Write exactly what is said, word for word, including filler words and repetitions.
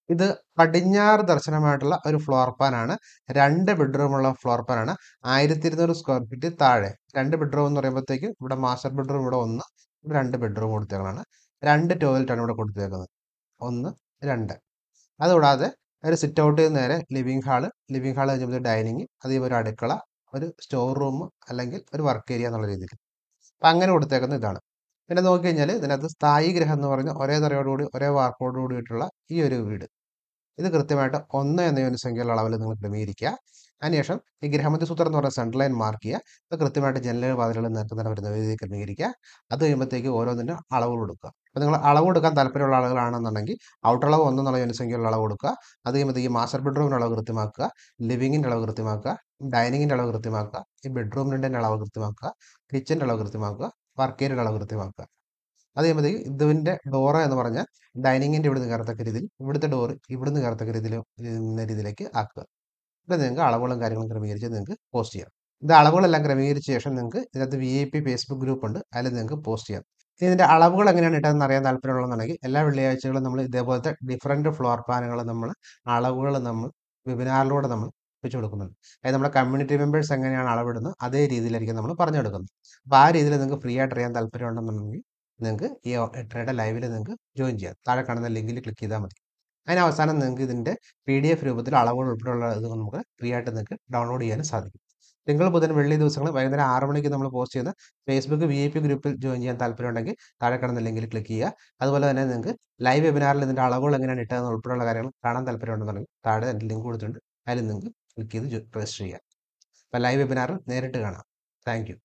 ഇത് പടിഞ്ഞാറ് ദർശനമായിട്ടുള്ള ഒരു ഫ്ലോർ പ്ലാൻ ആണ്. രണ്ട് ബെഡ്റൂമുള്ള ഫ്ലോർ പ്ലാൻ ആണ്. ആയിരത്തി ഇരുന്നൂറ് സ്ക്വയർ ഫീറ്റ് താഴെ. രണ്ട് ബെഡ്റൂം എന്ന് പറയുമ്പോഴത്തേക്കും ഇവിടെ മാസ്റ്റർ ബെഡ്റൂം ഇവിടെ ഒന്ന്, ഇവിടെ രണ്ട് ബെഡ്റൂം കൊടുത്തേക്കുന്നതാണ്. രണ്ട് ടോയ്ലറ്റ് ആണ് ഇവിടെ കൊടുത്തേക്കുന്നത്. ഒന്ന്, രണ്ട്. അതുകൂടാതെ ഒരു സിറ്റ് ഔട്ടിൽ നേരെ ലിവിംഗ് ഹാള്, ലിവിംഗ് ഹാൾ കഴിഞ്ഞപ്പോൾ ഡൈനിങ്, അതേപോലെ ഒരു അടുക്കള, ഒരു സ്റ്റോർ റൂം അല്ലെങ്കിൽ ഒരു വർക്ക് ഏരിയ എന്നുള്ള രീതിയിൽ. അപ്പം അങ്ങനെ കൊടുത്തേക്കുന്ന ഇതാണ്. പിന്നെ നോക്കിക്കഴിഞ്ഞാൽ ഇതിനകത്ത് സ്ഥായി ഗൃഹം എന്ന് പറഞ്ഞ ഒരേ തറയോടുകൂടി ഒരേ വാർപ്പോട് കൂടിയിട്ടുള്ള ഈ ഒരു വീട്. ഇത് കൃത്യമായിട്ട് ഒന്ന് എന്ന യൂണിസംഖ്യയുള്ള അളവിൽ നിങ്ങൾ ക്രമീകരിക്കുക. അതിനുശേഷം ഈ ഗ്രഹമധ്യ സൂത്രം എന്ന് പറയുന്ന സെൻട്രൽ ലൈൻ മാർക്ക് ചെയ്യുക. അത് കൃത്യമായിട്ട് ജനലുകൾ വാതിലുകൾ നിൽക്കുന്ന വരുന്ന രീതിയിൽ ക്രമീകരിക്കുക. അത് കഴിയുമ്പോഴത്തേക്ക് ഓരോന്നിനും അളവ് കൊടുക്കുക. അപ്പോൾ നിങ്ങൾ അളവ് കൊടുക്കാൻ താല്പര്യമുള്ള ആളുകളാണെന്നുണ്ടെങ്കിൽ ഔട്ടർ അളവ് ഒന്നെന്നുള്ള യൂണിസംഖ്യയുള്ള അളവ് കൊടുക്കുക. അത് കഴിയുമ്പോഴത്തേക്ക് മാസ്റ്റർ ബെഡ്റൂമിൻ്റെ അളവ് കൃത്യമാക്കുക, ലിവിങ്ങിൻ്റെ അളവ് കൃത്യമാക്കുക, ഡൈനിങ്ങിൻ്റെ അളവ് കൃത്യമാക്കുക, ഈ ബെഡ്റൂമിൻ്റെ അളവ് കൃത്യമാക്കുക, കിച്ചൻ്റെ അളവ് കൃത്യമാക്കുക, വർക്ക് ഏരിയയുടെ അളവ് കൃത്യമാക്കുക. അത് കഴിയുമ്പോഴത്തേക്ക് ഇതിൻ്റെ ഡോറ് എന്ന് പറഞ്ഞാൽ ഡൈനിങ്ങിൻ്റെ ഇവിടുന്ന് കയറത്തക്ക രീതിയിൽ, ഇവിടുത്തെ ഡോറ് ഇവിടുന്ന് കയറത്തക്ക രീതിയിൽ ഇന്ന രീതിയിലേക്ക് ആക്കുക. ഇപ്പോൾ നിങ്ങൾക്ക് അളവുകളും കാര്യങ്ങളും ക്രമീകരിച്ച് നിങ്ങൾക്ക് പോസ്റ്റ് ചെയ്യാം. ഇത് അളവുകളെല്ലാം ക്രമീകരിച്ച ശേഷം നിങ്ങൾക്ക് ഇതിനകത്ത് V I P Facebook group ഉണ്ട്, അതിൽ നിങ്ങൾക്ക് പോസ്റ്റ് ചെയ്യാം. ഇനി ഇതിൻ്റെ അളവുകൾ എങ്ങനെയാണ് ഇട്ടതെന്ന് അറിയാൻ താല്പര്യമുള്ളതെന്നുണ്ടെങ്കിൽ എല്ലാ വെള്ളിയാഴ്ചകളും നമ്മൾ ഇതേപോലത്തെ ഡിഫറൻറ്റ് ഫ്ലോർ പ്ലാനുകൾ നമ്മൾ അളവുകൾ നമ്മൾ വെബിനാറിലൂടെ നമ്മൾ വെച്ച് കൊടുക്കുന്നുണ്ട്. അതായത് നമ്മുടെ കമ്മ്യൂണിറ്റി മെമ്പേഴ്സ് എങ്ങനെയാണ് അളവിടുന്നത് അതേ രീതിയിലായിരിക്കും നമ്മൾ പറഞ്ഞു കൊടുക്കുന്നത്. അപ്പോൾ ആ രീതിയിൽ നിങ്ങൾക്ക് ഫ്രീ ആയിട്ട് അറിയാൻ താല്പര്യമുണ്ടെന്നുണ്ടെങ്കിൽ നിങ്ങൾക്ക് ഈ എട്ടരയുടെ ലൈവിൽ നിങ്ങൾക്ക് ജോയിൻ ചെയ്യാം. താഴെ കാണുന്ന ലിങ്കിൽ ക്ലിക്ക് ചെയ്താൽ മതി. അതിന് അവസാനം നിങ്ങൾക്ക് ഇതിൻ്റെ പി ഡി എഫ് രൂപത്തിൽ അളവുകൾ ഉൾപ്പെടെയുള്ള ഇത് നമുക്ക് ഫ്രീ ആയിട്ട് നിങ്ങൾക്ക് ഡൗൺലോഡ് ചെയ്യാനും സാധിക്കും. തിങ്കൾ ബുധൻ വെള്ളി ദിവസങ്ങൾ വൈകുന്നേരം ആറ് മണിക്ക് നമ്മൾ പോസ്റ്റ് ചെയ്യുന്ന ഫേസ്ബുക്ക് വി ഐ പി ഗ്രൂപ്പിൽ ജോയിൻ ചെയ്യാൻ താല്പര്യമുണ്ടെങ്കിൽ താഴെ കാണുന്ന ലിങ്കിൽ ക്ലിക്ക് ചെയ്യുക. അതുപോലെ തന്നെ നിങ്ങൾക്ക് ലൈവ് വെബിനാറിൽ ഇതിൻ്റെ അളവുകൾ എങ്ങനെയാണ് ഇട്ടതെന്ന് ഉൾപ്പെടെയുള്ള കാര്യങ്ങൾ കാണാൻ താല്പര്യമുണ്ടെന്നുണ്ടെങ്കിൽ താഴെ എൻ്റെ ലിങ്ക് കൊടുത്തിട്ടുണ്ട്, അതിൽ നിങ്ങൾക്ക് ക്ലിക്ക് ചെയ്ത് രജിസ്റ്റർ ചെയ്യുക. അപ്പോൾ ലൈവ് വെബിനാറിൽ നേരിട്ട് കാണാം. Thank U.